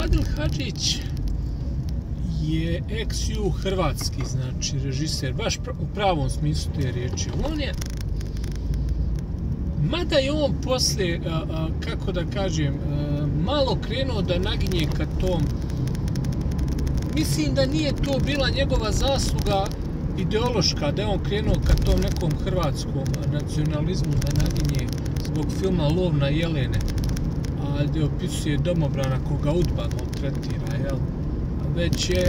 Fadil Hadžić je ex-ju hrvatski, znači režiser, baš u pravom smislu te riječi. On je, mada je on poslije, kako da kažem, malo krenuo da naginje ka tom, mislim da nije to bila njegova zasluga ideološka, da je on krenuo ka tom nekom hrvatskom nacionalizmu da naginje zbog filma Lov na jelene, gdje opisuje domobrana koga UDBA maltretira, jel? Već je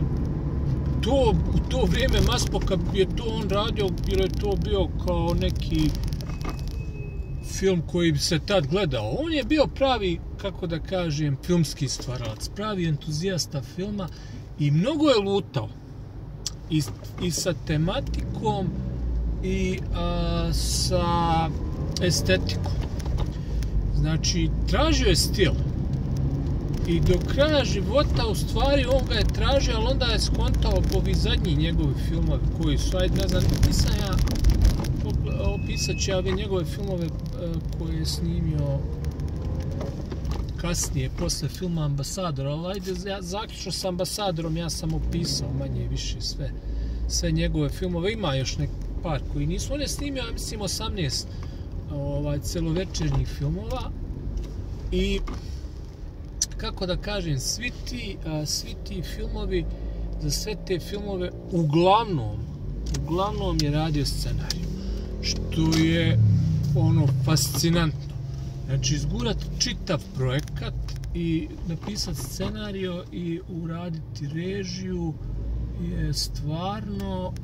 u to vrijeme Maspo, kad je to on radio, bilo je to bio kao neki film koji bi se tad gledao. On je bio pravi, kako da kažem, filmski stvaralac, pravi entuzijasta filma i mnogo je lutao. I sa tematikom i sa estetikom. Znači, tražio je stil. I do kraja života, u stvari, on ga je tražio, ali onda je skontao ovi zadnji njegovi filmovi koji su, ajde, ne znam, nisam ja opisat će ove njegove filmove koje je snimio kasnije, posle filma Ambasador, ali ajde, zaključno s Ambasadorom ja sam opisao manje više sve njegove filmove, ima još nek par koji nisu, on je snimio, ja mislim, 18 celovečernjih filmova i kako da kažem, svi ti filmovi, za sve te filmove uglavnom je radio scenarij, što je ono fascinantno. Znači, izgurati čitav projekat i napisati scenario i uraditi režiju je stvarno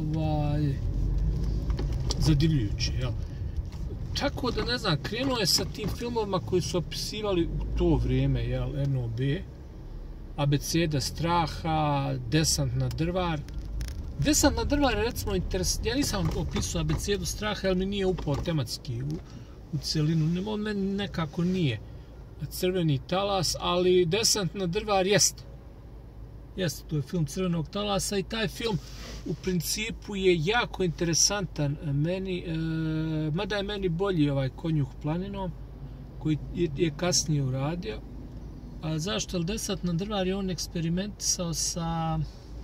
zadivljujuće, jel? Tako da, ne znam, krenuo je sa tim filmovima koji su opisivali u to vrijeme, jel, NOB, Abeceda straha, Desant na drvar. Desant na drvar je, recimo, interesantno. Ja nisam opisao Abecedu straha, jer mi nije upao tematski u celinu. On meni nekako nije Crveni talas, ali Desant na drvar jeste. Jeste, to je film Crvenog talasa i taj film u principu je jako interesantan meni, mada je meni bolji ovaj Konjuh planinom, koji je kasnije uradio. A zašto? Jer Desant na drvar je on eksperimentisao sa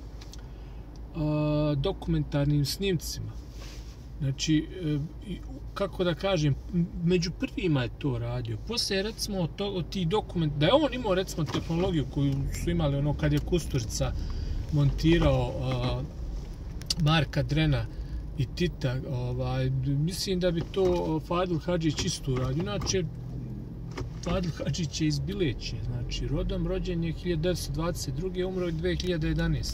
dokumentarnim snimcima. Znači, kako da kažem, među prvima je to radio. Poslije, recimo, od tih dokumenta, da je on imao, recimo, tehnologiju koju su imali ono kad je Kusturica montirao Marka Drena i Tita, mislim da bi to Fadil Hadžić isto uradio. Inače, Fadil Hadžić je iz Bileće, znači, rođen je 1922. umro je 2011.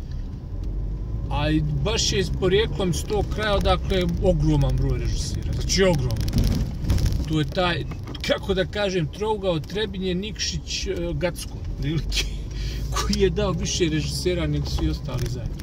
A baš je porijeklom iz tog kraja, odakle je ogroman broj režisira. Znači, ogroman. To je taj, kako da kažem, trougao Trebinje, Nikšić, Gacko, prilike, koji je dao više režisera nego svi ostali zajedno.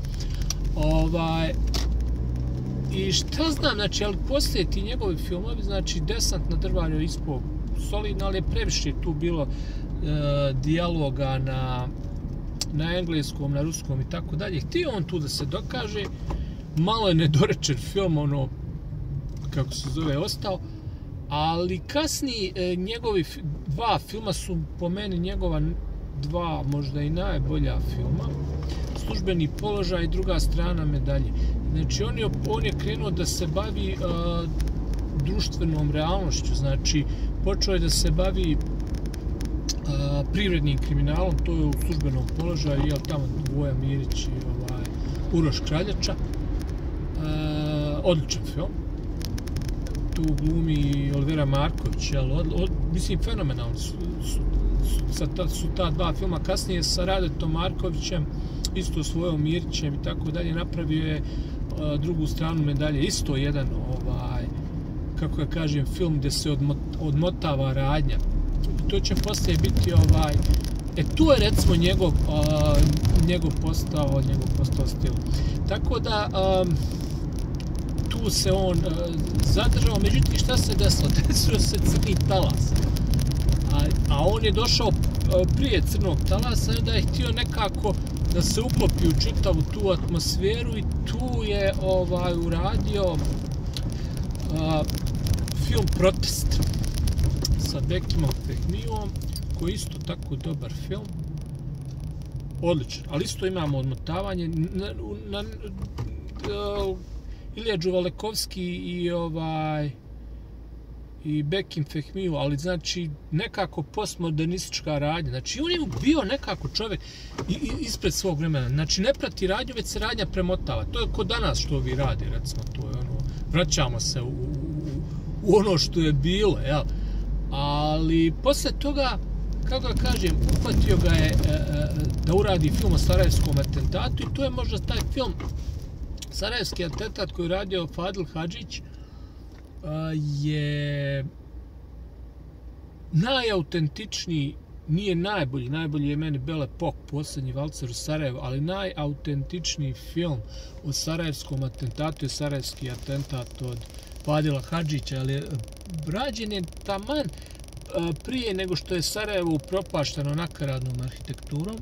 I šta znam, znači, ali poslije ti njegovi filmovi, znači, Desant na drvar je ispao solidno, ali je previše tu bilo dijaloga na engleskom, na ruskom i tako dalje. Htio on tu da se dokaže, malo je nedorečen film, ono, kako se zove, ostao, ali kasnije njegovi dva filma su po meni njegova dva možda i najbolja filma, Službeni položaj i Druga strana medalje. Znači, on je krenuo da se bavi društvenom realnošću, znači, počeo je da se bavi privrednim kriminalom, to je u Službenom položaju, jel, tamo Voja Mirić i Uroš Kraljača. Odličan film. Tu glumi Olivera Marković, jel, mislim, fenomenalni su ta dva filma. Kasnije sa Radetom Markovićem, isto svojom Mirićem i tako dalje, napravio je Drugu stranu medalje, isto jedan, kako ja kažem, film gdje se odmotava radnja. To će poslije biti tu je recimo njegov postao stil. Tako da tu se on zadržao, međutim šta se desilo? Desio se Crni talas. A on je došao prije Crnog talasa i da je htio nekako da se uklopi u čitavu tu atmosferu i tu je uradio film Protest sa Bekimom Fehmijom koji je isto tako dobar film. Odlično, ali isto imamo odmotavanje Ilija Đuvalekovski i Bekim Fehmiju, ali znači nekako postmodernistička radnja. Znači on je bio nekako čovjek ispred svog vremena. Znači ne prati radnju, već se radnja premotava. To je kod danas što vi radi, recimo, to je ono, vraćamo se u ono što je bilo, jel? Ali posle toga, kako da kažem, uhvatio ga je da uradi film o Sarajevskom atentatu i to je možda taj film Sarajevski atentat koji je radio Fadil Hadžić je najautentičniji, nije najbolji, najbolji je meni Belle Époque, posljednji valcer u Sarajevu, ali najautentičniji film o Sarajevskom atentatu je Sarajevski atentat od Fadila Hadžića, ali rađen je taman prije nego što je Sarajevo upropašteno nakaradnom arhitekturom,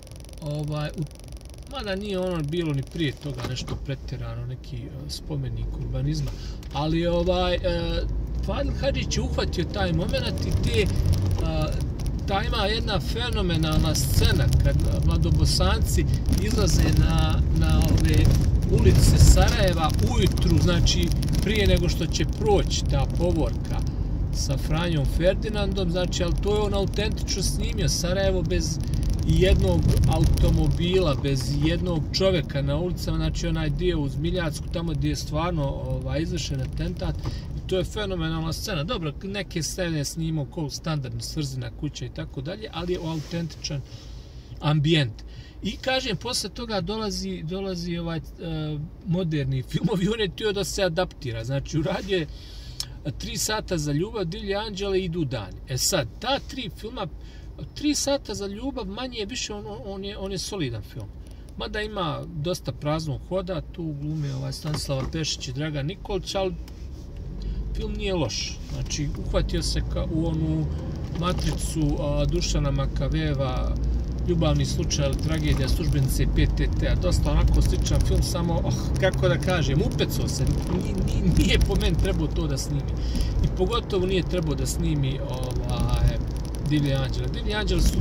mada nije ono bilo ni prije toga nešto pretjerano, neki spomenik urbanizma, ali Fadil Hadžić je uhvatio taj moment i ta ima jedna fenomenalna scena kad mladobosanci izlaze na ove ulice Sarajeva ujutru, znači prije nego što će proći ta povorka sa Franjom Ferdinandom, znači, ali to je on autentično snimio Sarajevo bez jednog automobila, bez jednog čovjeka na ulicama, znači onaj dio uz Miljacku, tamo gdje je stvarno izvršen atentat, i to je fenomenalna scena. Dobro, neke scene snimao kao standardno, Srzina kuća i tako dalje, ali je autentičan ambijent. I kažem, posle toga dolazi moderni filmovi, on je htio da se adaptira, znači uradio je 3 sata za ljubav, Divlje anđele i Idu dani. E sad, ta 3 filma, 3 sata za ljubav, manje je više, on je solidan film. Mada ima dosta praznog hoda, tu glumi Stanislava Pešić i Dragan Nikolić, ali film nije loš. Znači, uhvatio se u onu matricu Dušana Makavejeva, Ljubavni slučaj ili tragedija službenice PTT-a, dosta onako sličan film, samo, kako da kažem, upecao se, nije po meni trebao to da snimi. I pogotovo nije trebao da snimi Divlje anđele. Divlje anđele su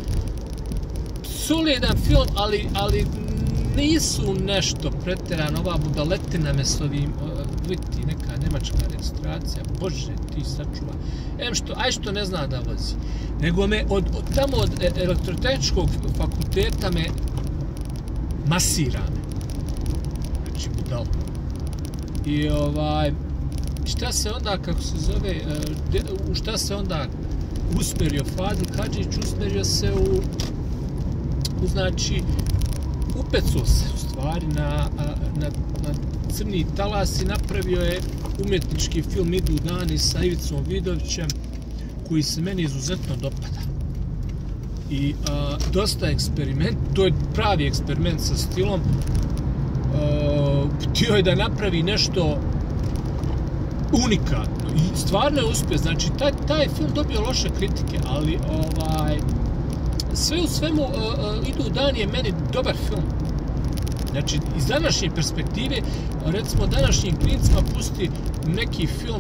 solidan film, ali nisu nešto pretjerano. Ova budaletina me s ovim, vidite, neka nemačka registracija, bože, ti sačuva. Što ne zna da vozi. Nego me tamo od elektrotehničkog fakulteta me masira me. Znači, budalo. I šta se onda, kako se zove, u šta se onda usmerio Fadil Hadžić, usmerio se znači, upecao se u stvari na crni talas i napravio je umjetnički film Idu dani sa Ivicom Vidovićem, koji se meni izuzetno dopada. I dosta eksperiment, to je pravi eksperiment sa stilom, htio je da napravi nešto unikatno i stvarno je uspio. Znači, taj film dobio loše kritike, ali sve u svemu Idu dani je meni dobar film. Znači, iz današnje perspektive, recimo današnjim klincima pusti neki film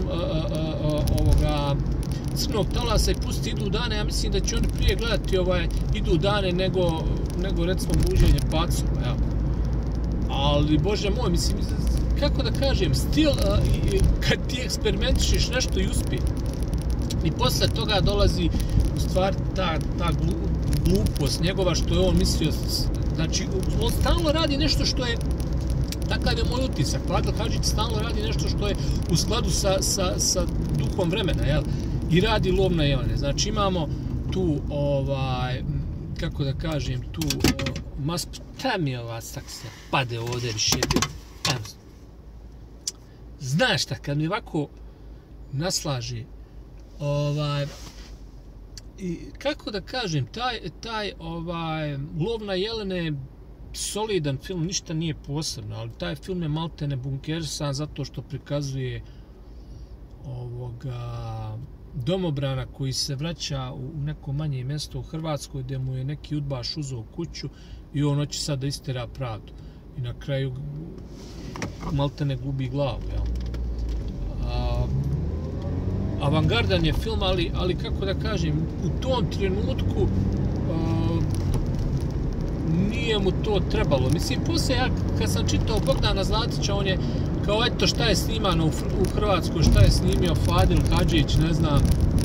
Crnog talasa i pusti Idu dane, ja mislim da će oni prije gledati Idu dane nego recimo Buđenje pacova, ja. Ali, bože moj, mislim, kako da kažem, stil, kad ti eksperimentišiš nešto i uspije. I posle toga dolazi u stvari ta glupost njegova što je on mislio, znači, on stalno radi nešto što je, takav je moj utisak, Fadil Hadžić stalno radi nešto što je u skladu sa duhom vremena, jel? I radi lov na jelene. Znači, imamo tu, kako da kažem, tu, šta mi je ova saksa, pade ovdje više, znaš šta, kad mi ovako naslaži, i kako da kažem, taj lov na jelene, solidan film, ništa nije posebno, ali taj film je maltene bunkersan zato što prikazuje domobrana koji se vraća u neko manje mjesto u Hrvatskoj gdje mu je neki udbaš uzeo kuću i on hoće sad da istera pravdu. I na kraju maltene gubi glavu, jel? avangardan je film, ali kako da kažem, u tom trenutku nije mu to trebalo. Mislim, poslije ja kad sam čitao Bogdana Zlatića, on je kao eto šta je snimano u Hrvatskoj, šta je snimio Fadil Hadžić, ne znam,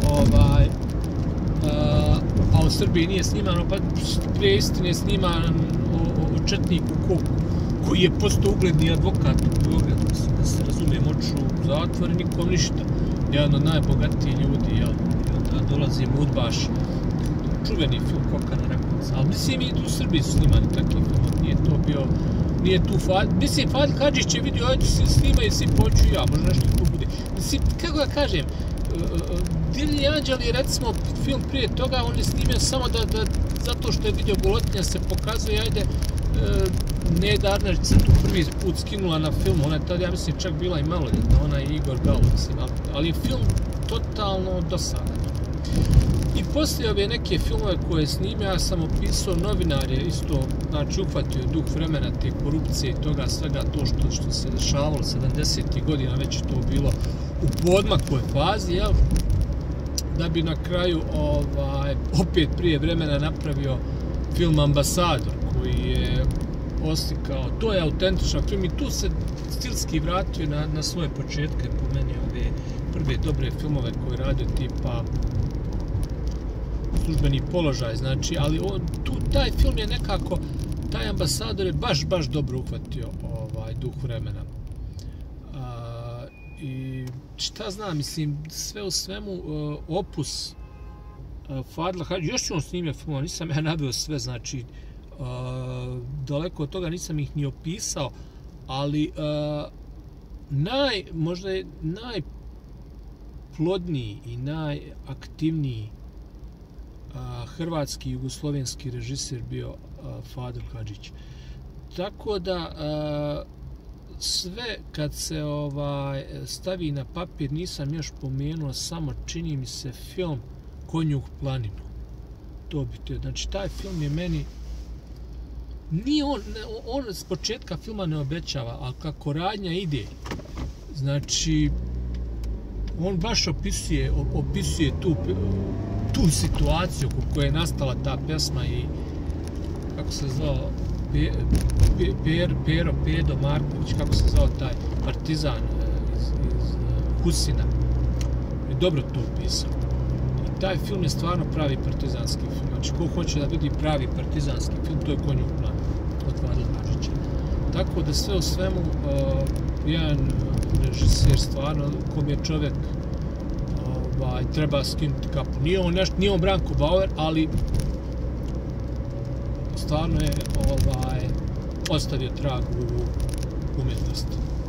a u Srbiji nije snimano, pa prije istine je sniman o četniku koji je postao ugledni advokat u Beogradu, da se razumijem, otišao u zatvor i nikom ništa. Jedan od najbogatijih ljudi, jel, da dolazi udbaš, čuveni film Koka na Rekovac. Ali mislim i u Srbiji su snimani takvi film, nije tu mislim, Fadil Hadžić je vidio, ajde se snimaju se i poću ja, možda nešto tu bude. Mislim, kako da kažem, Divlji anđeli, recimo, film prije toga, on je snimio samo zato što je vidio Golotinja se pokazuje, ajde, Neda Arnerić se tu prvi put skinula na film, ona je tada, ja mislim, čak bila i maloljetna, ona je Igor Galo, mislim, ali je film totalno dosadan. I poslije ove neke filmove koje je snimio, ja sam opisao, novinar je isto, znači, uhvatio duh vremena te korupcije i toga svega, to što se dešavalo 70. godina, već je to bilo u poodmakoj fazi, jel? Da bi na kraju opet prije vremena napravio film Ambasador, koji je oslikao, to je autentičan film i tu se stilski vratio na svoje početke, po meni ove prve dobre filmove koje radio tipa Službeni položaj, znači, ali taj film je nekako, taj Ambasador je baš dobro uhvatio duh vremena. I šta znam, mislim, sve u svemu opus Fadila Hadžića, još ću on snimio film, nisam ja naveo sve, znači, daleko od toga nisam ih ni opisao, ali možda je najplodniji i najaktivniji hrvatski i jugoslovenski režiser bio Fadil Hadžić. Tako da sve kad se stavi na papir, nisam još pomenuo, samo čini mi se film Konjuh planinu. To bi to. Znači, taj film je meni, nije on s početka filma ne obećava, ali kako radnja ide, znači, on baš opisuje tu situaciju u kojoj je nastala ta pesma i kako se zvao Pedo Marković, kako se zvao taj partizan iz Husina, je dobro to opisao. I taj film je stvarno pravi partizanski film. Znači, ko hoće da vidi pravi partizanski film, to je Konjuh planinu od Fadila Hadžića. Tako da sve u svemu, jedan režiser stvarno, kom je čovjek treba skinuti kapu. Nije on Branko Bauer, ali stvarno je ostavio trag u umjetnosti.